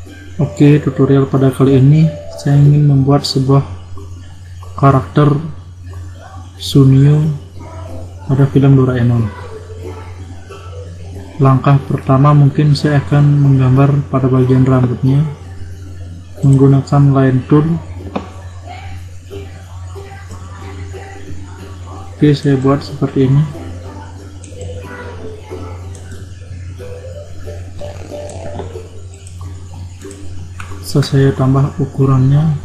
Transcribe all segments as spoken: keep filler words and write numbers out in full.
Oke, tutorial pada kali ini saya ingin membuat sebuah karakter Sunio pada film Doraemon. Langkah pertama mungkin saya akan menggambar pada bagian rambutnya menggunakan line tool. Oke, saya buat seperti ini. So, saya tambah ukurannya.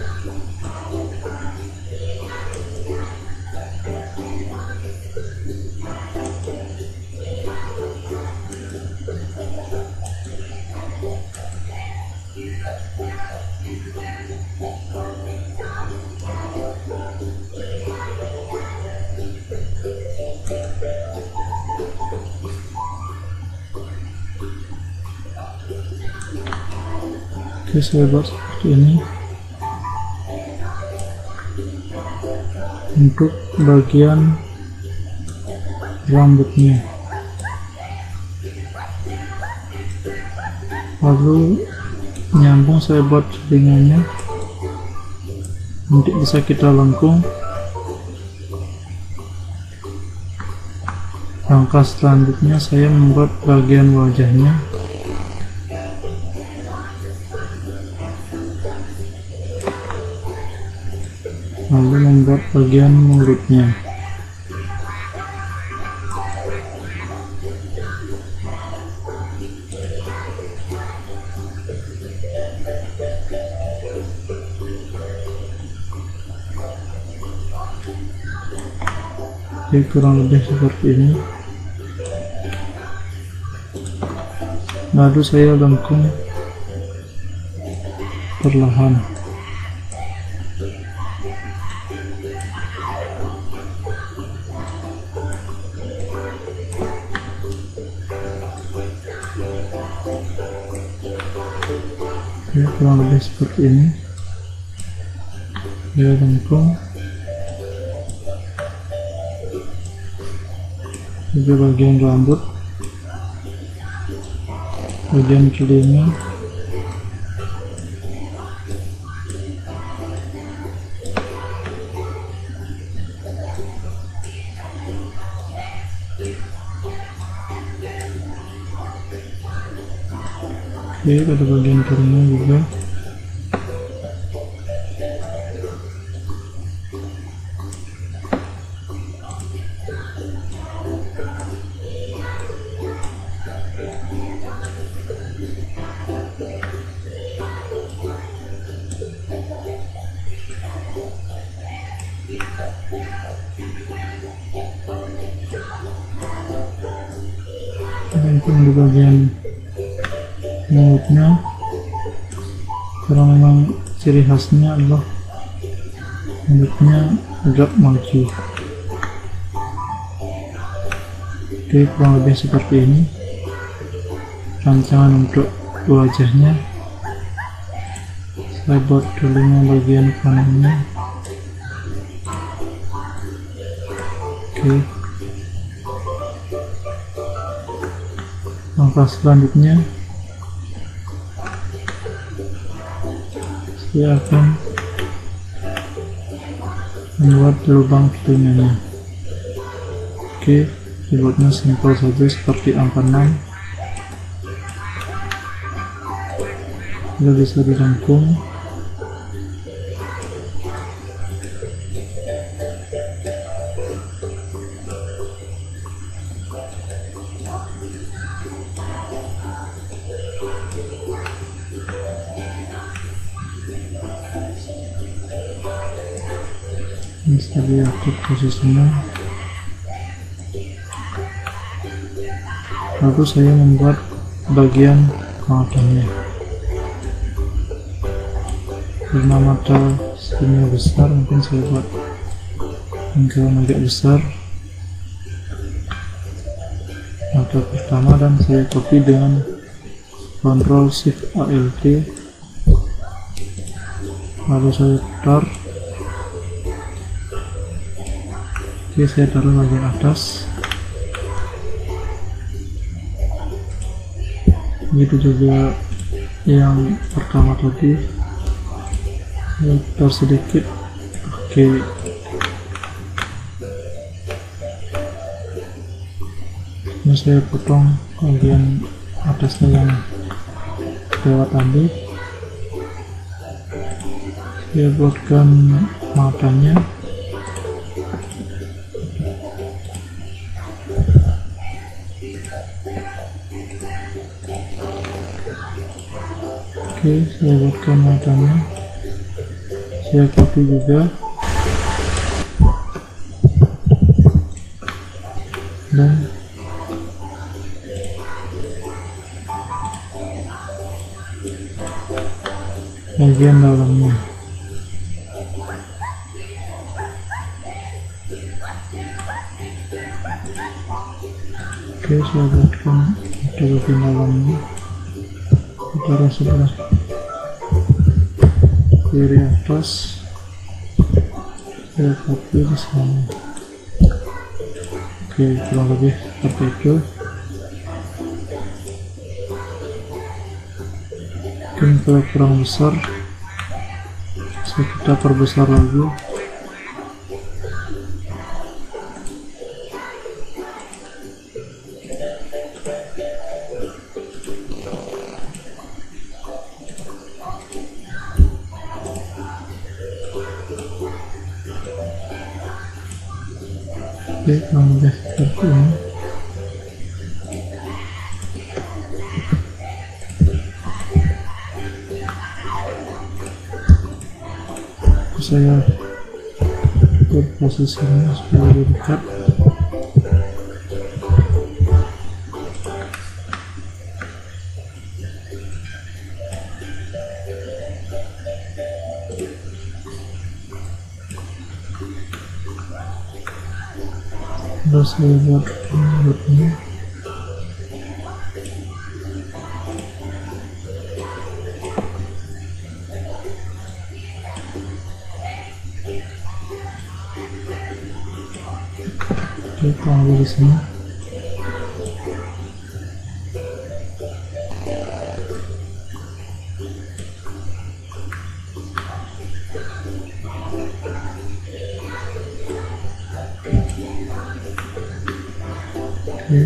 Oke, saya buat seperti ini untuk bagian rambutnya. Lalu nyambung saya buat telinganya, nanti bisa kita lengkung. Langkah selanjutnya saya membuat bagian wajahnya. Lalu membuat bagian mulutnya. Oke, kurang lebih seperti ini. Lalu saya lengkung perlahan. Oke, kurang lebih seperti ini. Saya lengkung juga bagian rambut, bagian telinga, oke, pada bagian telinga juga. Mungkin di bagian mulutnya, karena memang ciri khasnya adalah mulutnya agak maju. Oke, kurang lebih seperti ini rancangan untuk wajahnya. Saya buat telinga bagian kanannya. Oke, langkah selanjutnya saya akan membuat lubang telinganya. Oke, dibuatnya simpel saja seperti angka enam. Sudah bisa dirangkum. Bisa diatur posisinya. Lalu saya membuat bagian matanya. Karena mata Sunio besar, mungkin saya buat lingkaran agak besar mata pertama, dan saya copy dengan Ctrl Shift Alt, lalu saya putar. Oke, saya taruh bagian atas. Begitu juga yang pertama tadi lebar sedikit. Oke, ini saya potong bagian atasnya yang lewat tadi. Saya buatkan matanya. Oke, saya buatkan matanya. Saya copy juga dan bagian dalamnya. Oke, saya buatkan di bagian dalamnya utara sebelah kiri atas. Saya copy di sana. Oke, kurang lebih seperti itu. Mungkin kalau kurang besar, bisa kita perbesar lagi. Oke, kurang lebih seperti ini. Saya buat posisinya supaya lebih dekat. Terus saya buat ini. Oke, taruh di sini. Oke.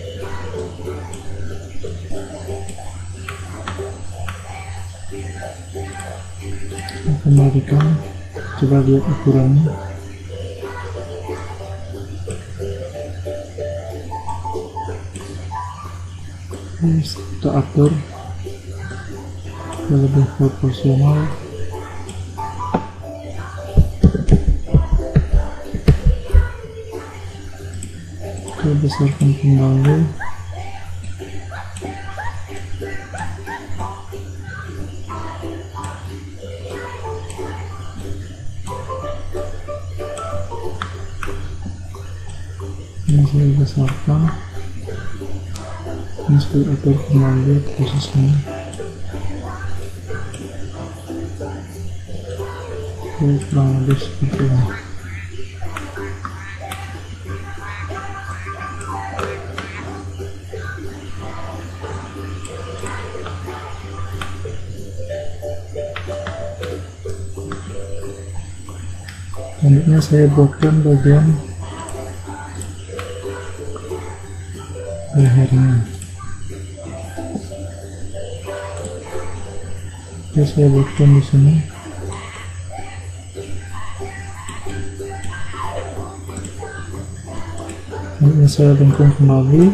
Kita kembalikan, coba lihat ukurannya. Kita atur yang lebih proporsional. Kita besarkan kembali. Ini saya besarkan. Ini saya atur kembali posisinya. Oke, kurang lebih seperti ini. Selanjutnya saya buatkan bagian lehernya. Oke, saya buatkan di sini. Ini saya lengkung kembali.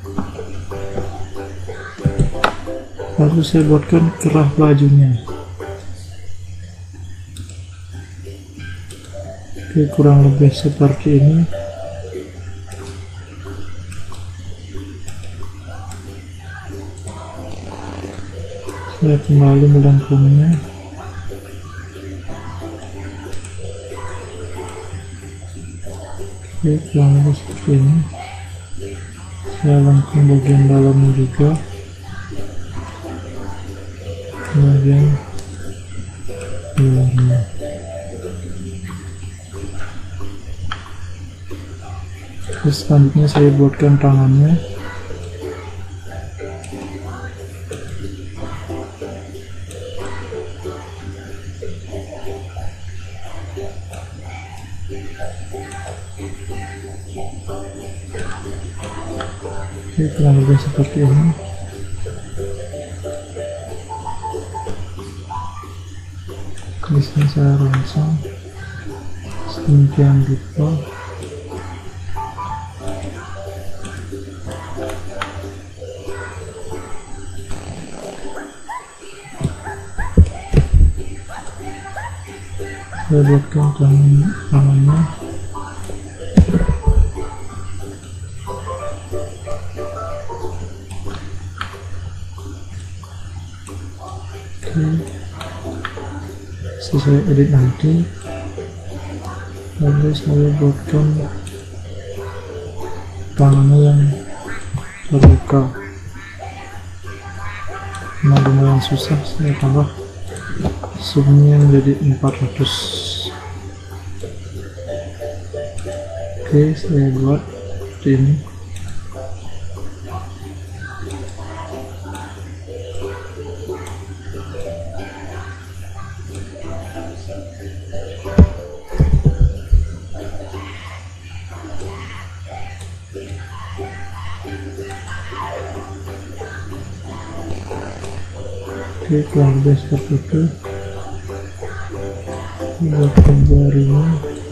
Lalu saya buatkan kerah bajunya. Oke, kurang lebih seperti ini. Saya kembali melengkungnya. Oke, kurang lebih seperti ini. Saya lengkung bagian dalamnya juga, bagian luarnya. Terus selanjutnya saya buatkan tangannya. Oke, kurang lebih seperti ini. Di sini saya rangsang sedemikian rupa. Saya buatkan tangan tangannya. Oke, sesuai edit nanti. Lalu saya buatkan tangannya yang terbuka. Nah, lumayan susah, saya tambah zoomnya menjadi empat ratus. Oke, saya buat seperti ini. Oke, kurang lebih seperti itu. Buatkan jarinya.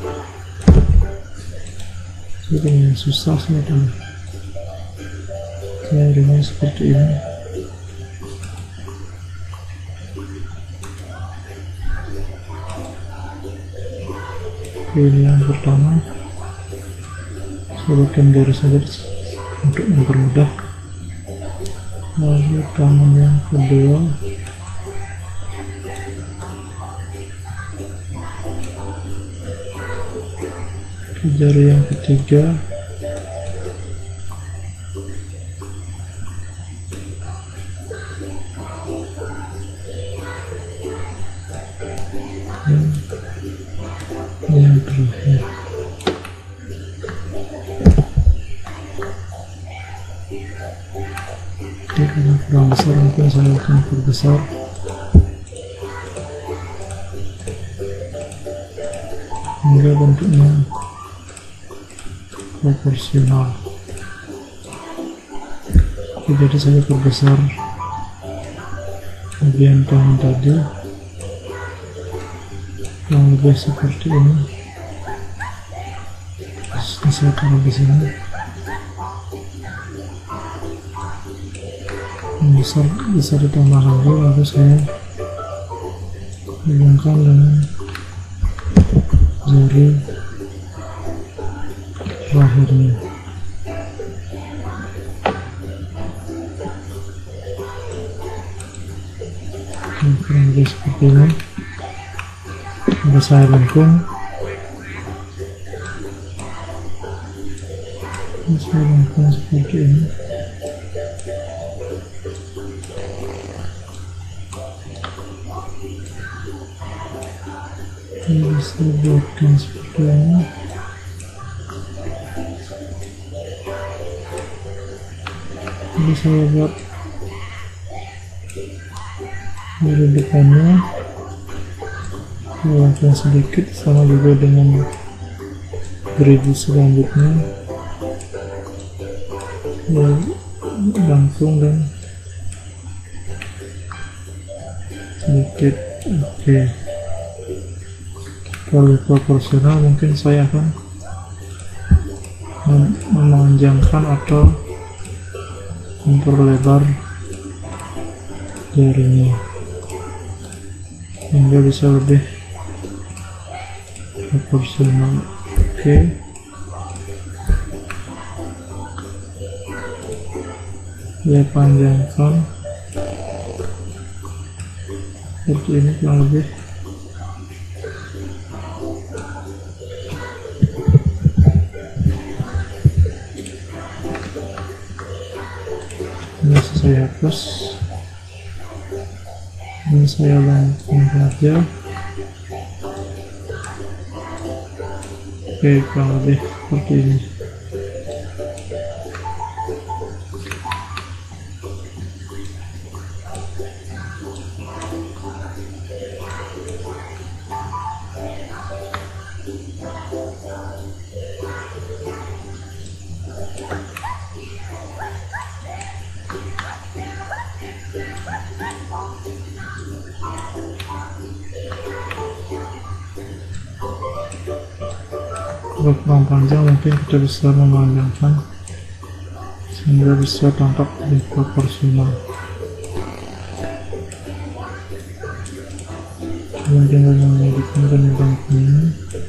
Jadi yang susah semacam jarinya seperti ini. Oke, ini yang pertama. Saya buatkan garis saja untuk mempermudah. Lalu tangan yang kedua. Jari yang ketiga. Dan yang terakhir. Oke, karena kurang besar mungkin saya akan perbesar. Hingga bentuknya proporsional. Oke, jadi saya perbesar bagian tangan tadi yang lebih seperti ini. Terus saya taruh di sini. Yang besar bisa ditambah lagi, lalu saya hubungkan dengan jari terakhirnya. Ini kurang lebih seperti ini. Ada saya lengkung. Ini saya lengkung seperti ini. Ini bisa buatkan seperti ini. Ini saya buat dari depannya, saya sedikit, sama juga dengan gerigi selanjutnya. Langsung dan sedikit. Oke, kalau proporsional mungkin saya akan memanjangkan atau memperlebar jarinya hingga bisa lebih proporsional. Oke, saya panjangkan seperti ini kurang lebih. Ini saya hapus, ini saya langsung saja. Oke, kurang lebih seperti ini. Kalau kurang panjang mungkin kita bisa memanjangkan sehingga bisa tampak lebih proporsional. Kemudian tinggal menjadikan penyeimbang ini.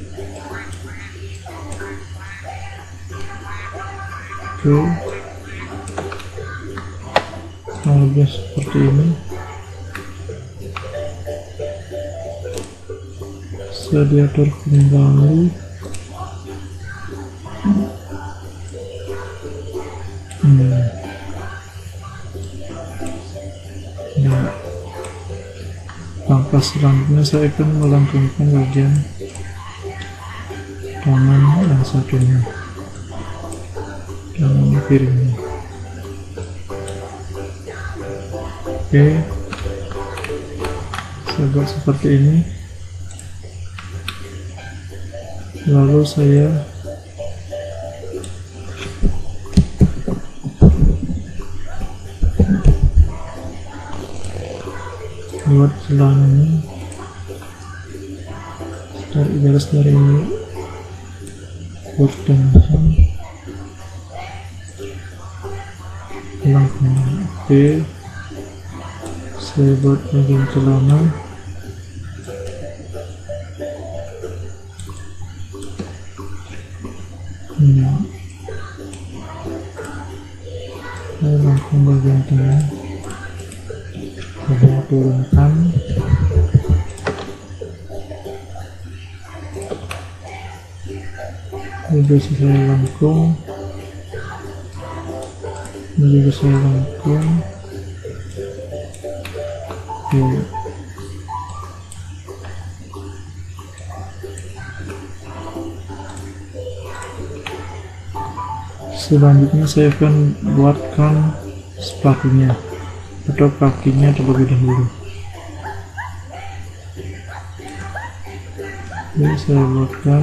Oke, kurang lebih seperti ini. Bisa diatur kembali. Hmm. Ya. Langkah selanjutnya saya akan melengkungkan bagian tangan yang satunya, tangan kirinya. Oke, saya buat seperti ini. Lalu saya buat celananya dari garis dari pertengahan lengkung. Oke, saya buat bagian celana. Ini saya lengkung bagian tengah. Saya turunkan. Ini bisa saya lengkung. Ini juga saya lengkung. Oke. Selanjutnya saya akan buatkan sepatunya atau kakinya terlebih dahulu. Ini saya buatkan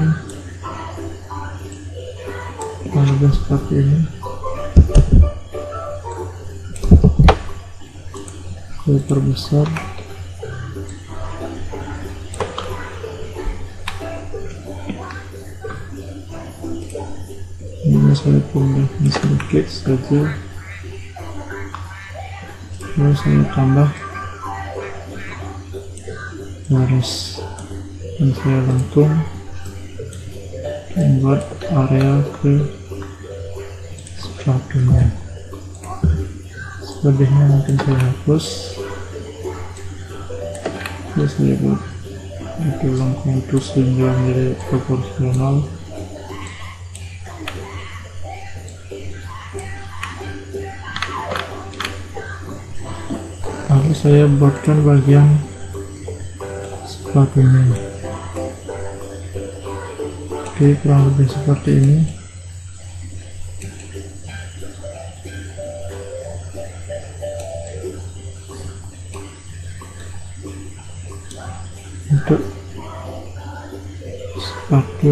harga seperti ini. Saya perbesar. Ini saya pindahkan sedikit saja. Lalu saya tambah garis dan saya lengkung membuat area ke sepatunya. Selebihnya mungkin saya hapus. Terus saya buat itu lengkung itu sehingga menjadi proporsional. Lalu saya buatkan bagian sepatunya. Oke, kurang lebih seperti ini. Untuk sepatu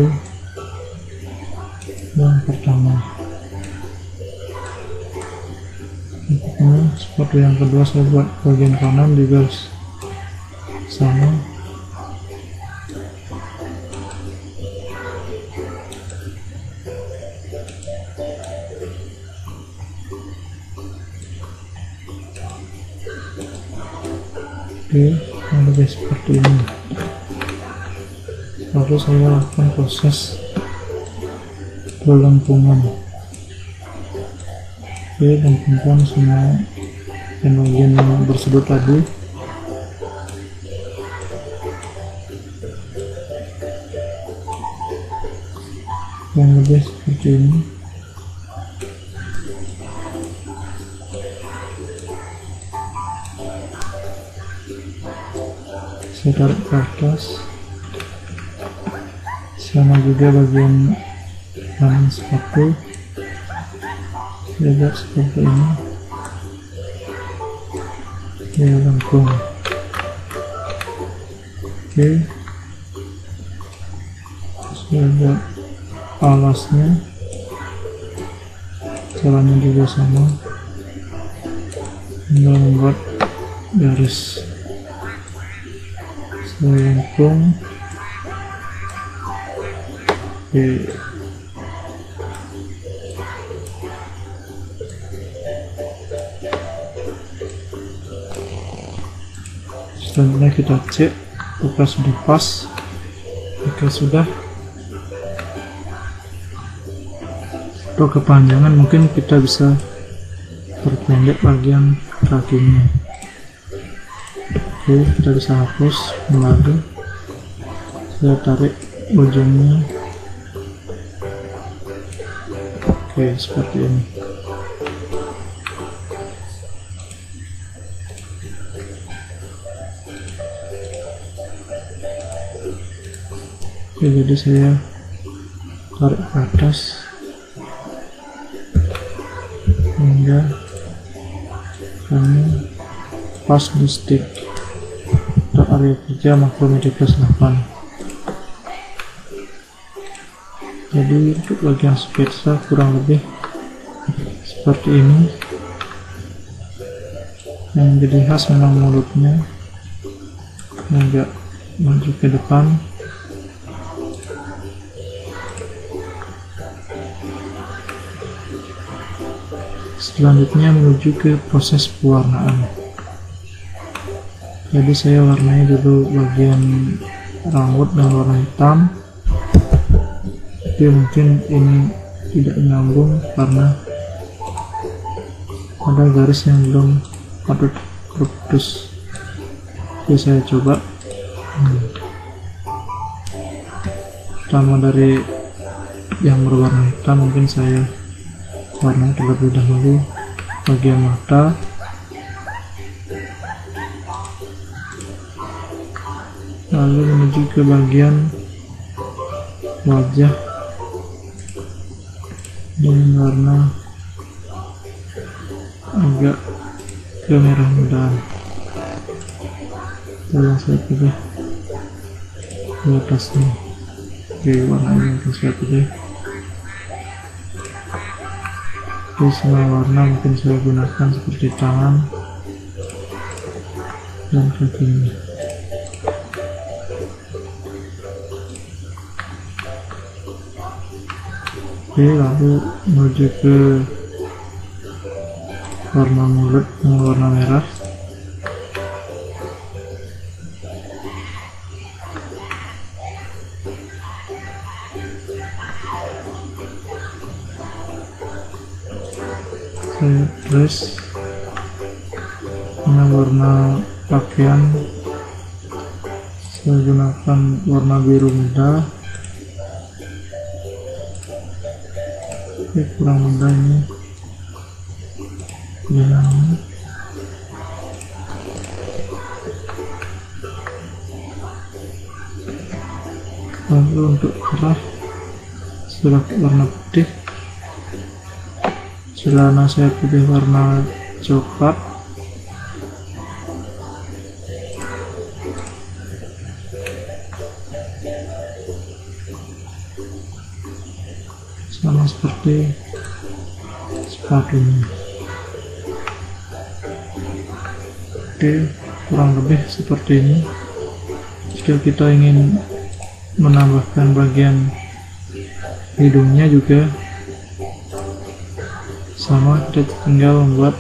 yang pertama. Ini sepatu yang kedua saya buat bagian kanan juga sama. Oke, yang lebih seperti ini. Lalu saya lakukan proses pelengkungan. Oke, lengkungkan semua bagian yang bersudut tadi. Yang lebih seperti ini. Saya tarik ke atas. Sama juga bagian kanan sepatu. Saya buat seperti ini. Saya lengkung. Oke. Saya buat alasnya. Caranya juga sama. Tinggal membuat garis, saya lengkung. Oke, selanjutnya kita cek apakah sudah pas. Jika sudah, untuk kepanjangan mungkin kita bisa perpendek bagian kakinya. Oke, kita bisa hapus kembali. Saya tarik ujungnya. Oke, seperti ini. Oke, jadi saya tarik ke atas hingga kami pas di stick. Untuk area kerja makro media plus delapan. Jadi untuk bagian sketsa kurang lebih seperti ini. Yang jadi khas memang mulutnya agak maju ke depan. Selanjutnya menuju ke proses pewarnaan. Jadi saya warnai dulu bagian rambut dengan warna hitam. Tapi mungkin ini tidak nyambung karena ada garis yang belum patut putus. Jadi saya coba hmm. pertama dari yang berwarna hitam, mungkin saya warna terlebih dahulu bagian mata, lalu menuju ke bagian wajah dengan warna agak kemerah mudahan. Yang saya pilih di atasnya. Oke, warna ini yang saya pilih. Oke, semua warna mungkin saya gunakan seperti tangan dan kakinya. Oke, lalu menuju ke warna mulut yang warna merah. Saya dress dengan warna pakaian, saya gunakan warna biru muda. Oke, kurang muda ini ya. Lalu untuk kerah saya pakai warna putih. Celana saya pilih warna coklat. Sama seperti sepatunya. Oke, kurang lebih seperti ini. Jika kita ingin menambahkan bagian hidungnya juga sama, kita tinggal membuat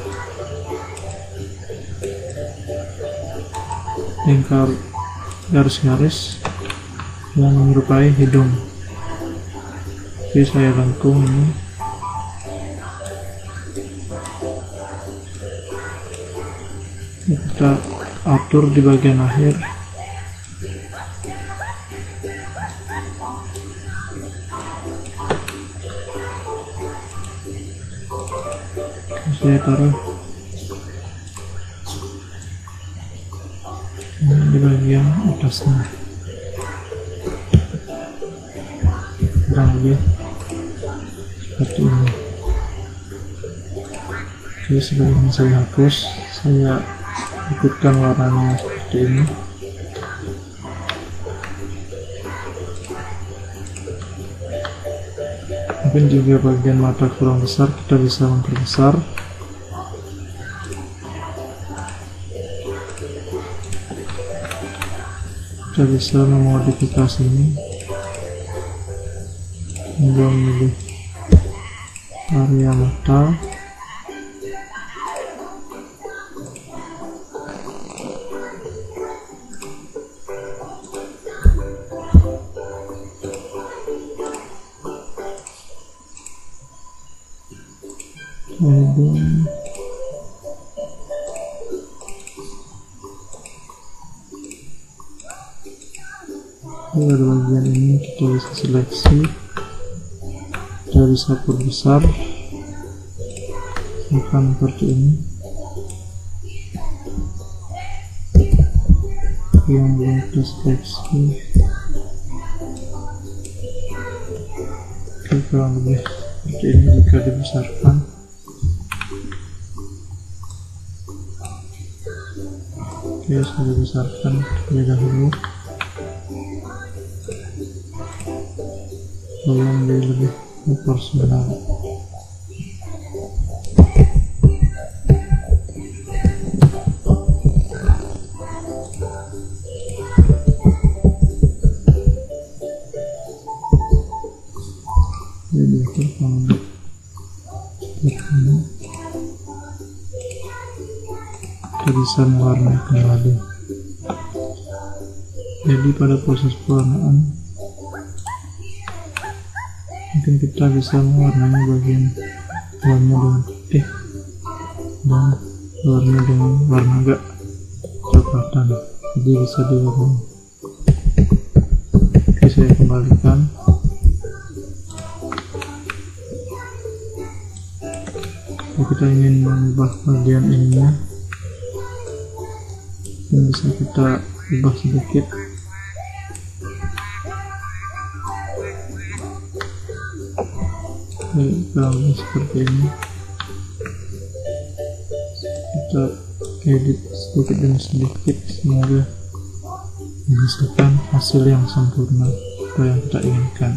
lingkar garis-garis yang menyerupai hidung. Jadi saya lengkung ini. Kita atur di bagian akhir. Saya taruh ini di bagian atasnya, kurang lebih seperti ini. Oke, sebelum saya hapus, saya ikutkan warnanya seperti ini. Mungkin juga bagian mata kurang besar, kita bisa memperbesar. kita bisa memodifikasi ini hingga memilih area mata, hidung, pada bagian ini kita bisa seleksi, kita bisa perbesar bukan seperti ini, yang belum kita seleksi. Oke, kurang lebih seperti ini jika dibesarkan. Oke, sudah dibesarkan terlebih dahulu. Belum lebih proporsional. Jadi pertama seperti kita bisa mewarnai kembali. Jadi pada proses pewarnaan mungkin kita bisa mewarnai bagian dalamnya dengan putih dan luarnya dengan warna agak coklatan, jadi bisa diwarnai. Oke, saya kembalikan. Jika kita ingin mengubah bagian ininya, yang bisa kita ubah sedikit. Kalau seperti ini kita edit sedikit demi sedikit, semoga menghasilkan hasil yang sempurna apa yang kita inginkan.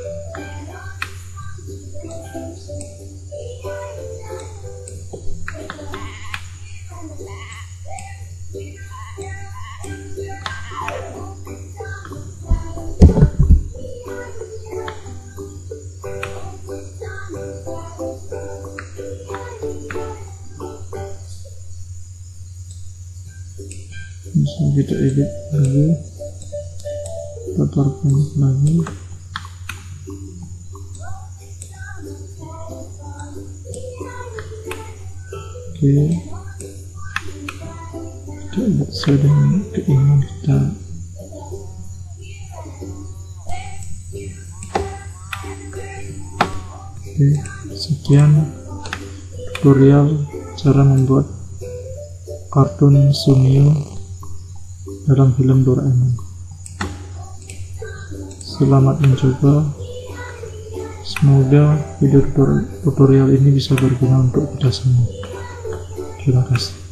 Bisa kita edit lagi, kita perpendek lagi. Oke, kita edit sesuai dengan keinginan kita. Oke, sekian tutorial cara membuat kartun Sunio dalam film Doraemon. Selamat mencoba. Semoga video tutorial ini bisa berguna untuk kita semua. Terima kasih.